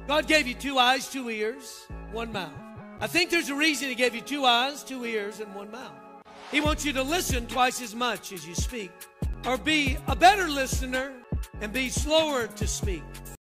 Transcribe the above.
God gave you 2 eyes, 2 ears, 1 mouth. I think there's a reason He gave you 2 eyes, 2 ears, and 1 mouth. He wants you to listen twice as much as you speak, or be a better listener and be slower to speak.